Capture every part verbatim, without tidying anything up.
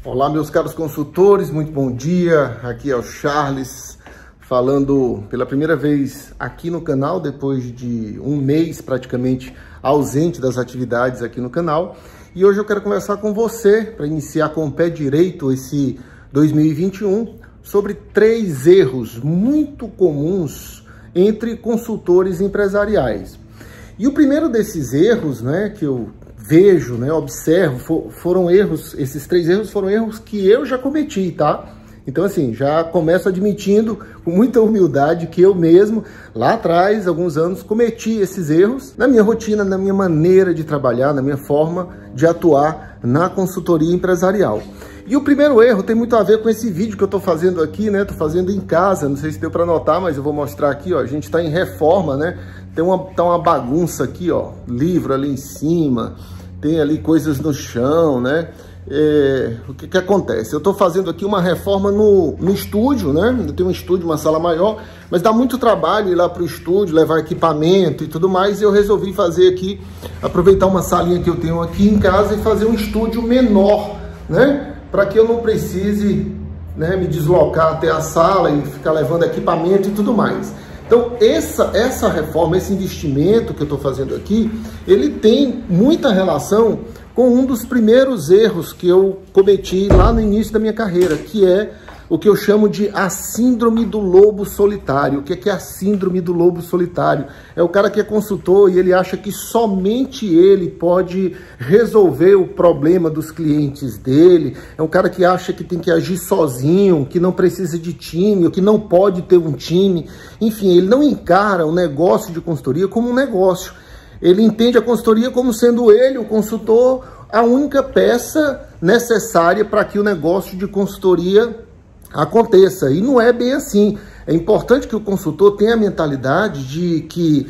Olá, meus caros consultores, muito bom dia. Aqui é o Charles, falando pela primeira vez aqui no canal, depois de um mês praticamente ausente das atividades aqui no canal. E hoje eu quero conversar com você, para iniciar com o pé direito esse dois mil e vinte e um, sobre três erros muito comuns entre consultores empresariais. E o primeiro desses erros, né, que eu vejo, né, observo, for, foram erros, esses três erros foram erros que eu já cometi, tá? Então, assim, já começo admitindo com muita humildade que eu mesmo, lá atrás, alguns anos, cometi esses erros na minha rotina, na minha maneira de trabalhar, na minha forma de atuar na consultoria empresarial. E o primeiro erro tem muito a ver com esse vídeo que eu tô fazendo aqui, né? Tô fazendo em casa, não sei se deu para notar, mas eu vou mostrar aqui, ó. A gente tá em reforma, né? Tem uma, tá uma bagunça aqui, ó. Livro ali em cima, tem ali coisas no chão, né? É, o que que acontece? Eu tô fazendo aqui uma reforma no, no estúdio, né? Eu tenho um estúdio, uma sala maior, mas dá muito trabalho ir lá pro estúdio, levar equipamento e tudo mais, e eu resolvi fazer aqui, aproveitar uma salinha que eu tenho aqui em casa e fazer um estúdio menor, né? Para que eu não precise, né, me deslocar até a sala e ficar levando equipamento e tudo mais. Então, essa, essa reforma, esse investimento que eu estou fazendo aqui, ele tem muita relação com um dos primeiros erros que eu cometi lá no início da minha carreira, que é o que eu chamo de a síndrome do lobo solitário. O que é a síndrome do lobo solitário? É o cara que é consultor e ele acha que somente ele pode resolver o problema dos clientes dele. É um cara que acha que tem que agir sozinho, que não precisa de time, ou que não pode ter um time. Enfim, ele não encara o negócio de consultoria como um negócio. Ele entende a consultoria como sendo ele, o consultor, a única peça necessária para que o negócio de consultoria aconteça. E não é bem assim. É importante que o consultor tenha a mentalidade de que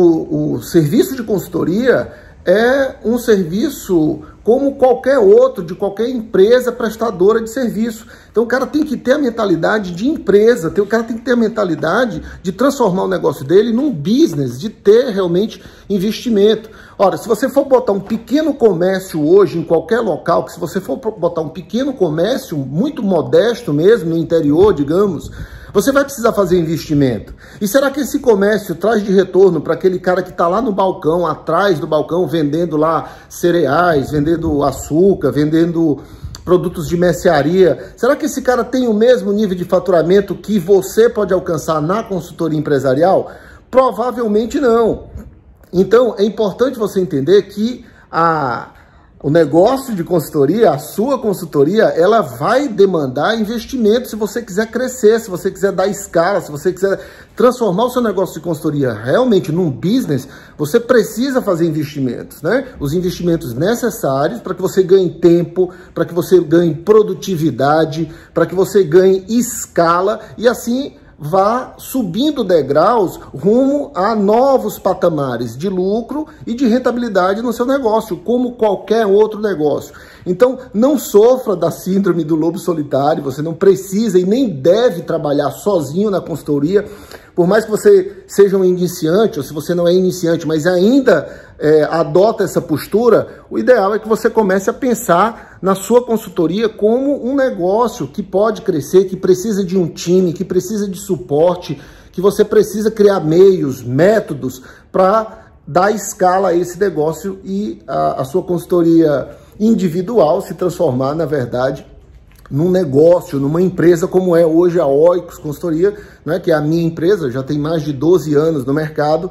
o, o serviço de consultoria é um serviço como qualquer outro, de qualquer empresa prestadora de serviço. Então o cara tem que ter a mentalidade de empresa, o cara tem que ter a mentalidade de transformar o negócio dele num business, de ter realmente investimento. Ora, se você for botar um pequeno comércio hoje em qualquer local, que se você for botar um pequeno comércio, muito modesto mesmo, no interior, digamos, você vai precisar fazer investimento. E será que esse comércio traz de retorno para aquele cara que está lá no balcão, atrás do balcão, vendendo lá cereais, vendendo açúcar, vendendo produtos de mercearia? Será que esse cara tem o mesmo nível de faturamento que você pode alcançar na consultoria empresarial? Provavelmente não. Então, é importante você entender que a... o negócio de consultoria, a sua consultoria, ela vai demandar investimento se você quiser crescer, se você quiser dar escala, se você quiser transformar o seu negócio de consultoria realmente num business, você precisa fazer investimentos, né? Os investimentos necessários para que você ganhe tempo, para que você ganhe produtividade, para que você ganhe escala e assim vá subindo degraus rumo a novos patamares de lucro e de rentabilidade no seu negócio, como qualquer outro negócio. Então, não sofra da síndrome do lobo solitário, você não precisa e nem deve trabalhar sozinho na consultoria, por mais que você seja um iniciante, ou se você não é iniciante, mas ainda é, adota essa postura, o ideal é que você comece a pensar na sua consultoria como um negócio que pode crescer, que precisa de um time, que precisa de suporte, que você precisa criar meios, métodos para dar escala a esse negócio e a, a sua consultoria individual se transformar, na verdade, num negócio, numa empresa como é hoje a Oikos Consultoria, né, que é a minha empresa, já tem mais de doze anos no mercado,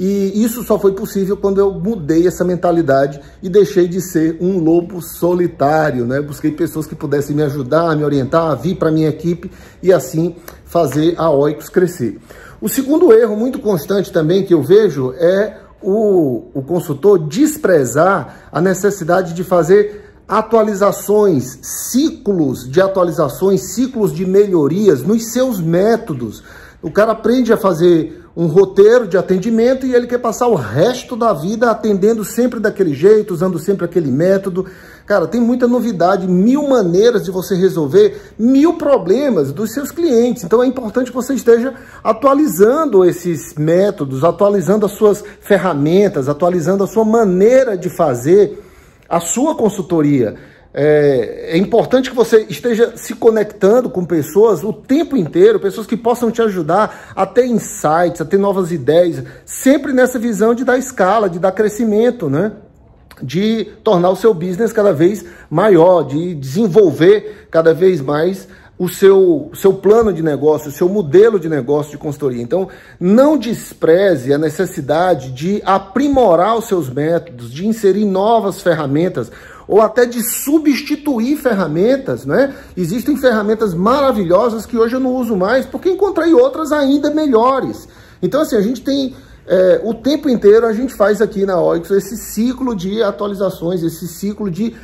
e isso só foi possível quando eu mudei essa mentalidade e deixei de ser um lobo solitário, né? Busquei pessoas que pudessem me ajudar, me orientar, vir para a minha equipe e assim fazer a Oikos crescer. O segundo erro muito constante também que eu vejo é o, o consultor desprezar a necessidade de fazer atualizações, ciclos de atualizações, ciclos de melhorias nos seus métodos. O cara aprende a fazer um roteiro de atendimento e ele quer passar o resto da vida atendendo sempre daquele jeito, usando sempre aquele método. Cara, tem muita novidade, mil maneiras de você resolver mil problemas dos seus clientes. Então é importante que você esteja atualizando esses métodos, atualizando as suas ferramentas, atualizando a sua maneira de fazer a sua consultoria. É, é importante que você esteja se conectando com pessoas o tempo inteiro, pessoas que possam te ajudar a ter insights, a ter novas ideias, sempre nessa visão de dar escala, de dar crescimento, né? De tornar o seu business cada vez maior, de desenvolver cada vez mais o seu, seu plano de negócio, o seu modelo de negócio de consultoria. Então, não despreze a necessidade de aprimorar os seus métodos, de inserir novas ferramentas, ou até de substituir ferramentas, né? Existem ferramentas maravilhosas que hoje eu não uso mais, porque encontrei outras ainda melhores. Então, assim, a gente tem... É, o tempo inteiro a gente faz aqui na Oikos esse ciclo de atualizações, esse ciclo de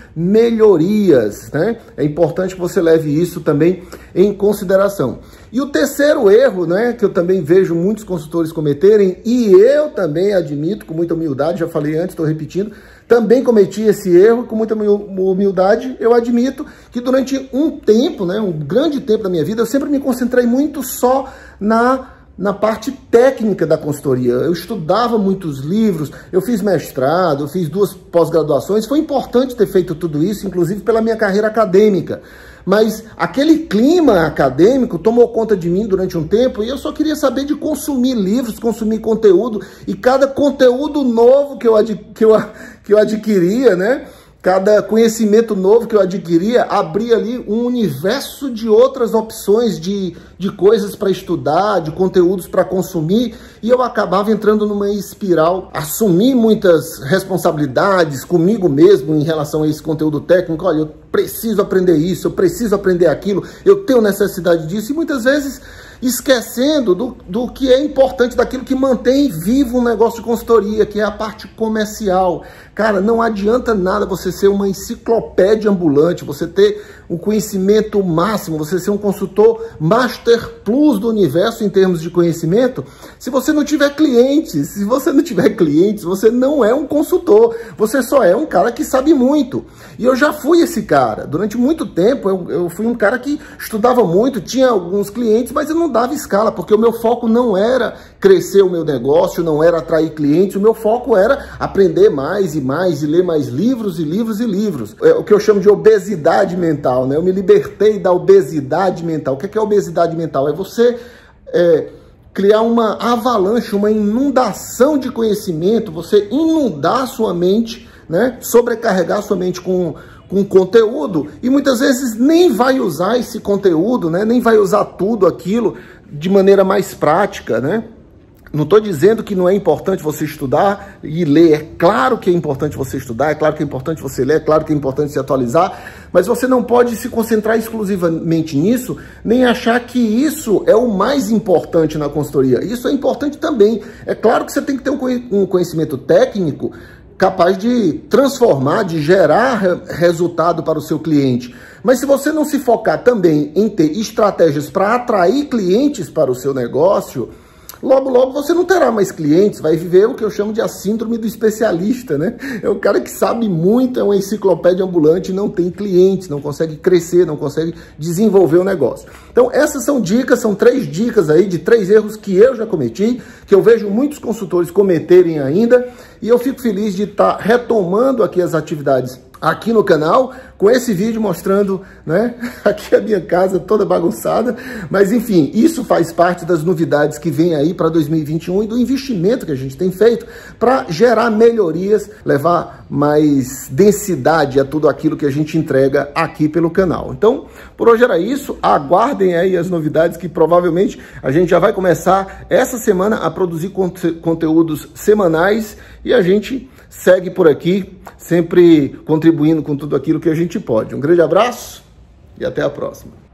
melhorias, né? É importante que você leve isso também em consideração. E o terceiro erro, né, que eu também vejo muitos consultores cometerem, e eu também admito com muita humildade, já falei antes, estou repetindo, também cometi esse erro, com muita humildade, eu admito que durante um tempo, né, um grande tempo da minha vida, eu sempre me concentrei muito só na... na parte técnica da consultoria. Eu estudava muitos livros, eu fiz mestrado, eu fiz duas pós-graduações, foi importante ter feito tudo isso, inclusive pela minha carreira acadêmica. Mas aquele clima acadêmico tomou conta de mim durante um tempo e eu só queria saber de consumir livros, consumir conteúdo, e cada conteúdo novo que eu, ad, que eu, que eu adquiria, né? Cada conhecimento novo que eu adquiria, abria ali um universo de outras opções de, de coisas para estudar, de conteúdos para consumir, e eu acabava entrando numa espiral, assumi muitas responsabilidades comigo mesmo em relação a esse conteúdo técnico. Olha, eu preciso aprender isso, eu preciso aprender aquilo, eu tenho necessidade disso, e muitas vezes esquecendo do, do que é importante, daquilo que mantém vivo um negócio de consultoria, que é a parte comercial. Cara, não adianta nada você ser uma enciclopédia ambulante, você ter um conhecimento máximo, você ser um consultor Master Plus do universo em termos de conhecimento, se você não tiver clientes. Se você não tiver clientes, você não é um consultor, você só é um cara que sabe muito. E eu já fui esse cara. Durante muito tempo, eu, eu fui um cara que estudava muito, tinha alguns clientes, mas eu não dava escala, porque o meu foco não era crescer o meu negócio, não era atrair clientes, o meu foco era aprender mais e mais, e ler mais livros e livros e livros. É o que eu chamo de obesidade mental, né? Eu me libertei da obesidade mental. O que é obesidade mental? É você é, criar uma avalanche, uma inundação de conhecimento, você inundar sua mente, né? Sobrecarregar sua mente com, com conteúdo, e muitas vezes nem vai usar esse conteúdo, né? Nem vai usar tudo aquilo de maneira mais prática, né? Não estou dizendo que não é importante você estudar e ler. É claro que é importante você estudar, é claro que é importante você ler, é claro que é importante se atualizar, mas você não pode se concentrar exclusivamente nisso, nem achar que isso é o mais importante na consultoria. Isso é importante também. É claro que você tem que ter um conhecimento técnico capaz de transformar, de gerar resultado para o seu cliente. Mas se você não se focar também em ter estratégias para atrair clientes para o seu negócio, logo, logo você não terá mais clientes, vai viver o que eu chamo de a síndrome do especialista, né? É o cara que sabe muito, é uma enciclopédia ambulante e não tem clientes, não consegue crescer, não consegue desenvolver o negócio. Então essas são dicas, são três dicas aí de três erros que eu já cometi, que eu vejo muitos consultores cometerem ainda, e eu fico feliz de estar retomando aqui as atividades aqui no canal, com esse vídeo mostrando, né, aqui a minha casa toda bagunçada, mas enfim, isso faz parte das novidades que vem aí para dois mil e vinte e um e do investimento que a gente tem feito para gerar melhorias, levar mais densidade a tudo aquilo que a gente entrega aqui pelo canal. Então, por hoje era isso, aguardem aí as novidades que provavelmente a gente já vai começar essa semana a produzir conte- conteúdos semanais, e a gente segue por aqui, sempre contribuindo com tudo aquilo que a gente pode. Um grande abraço e até a próxima.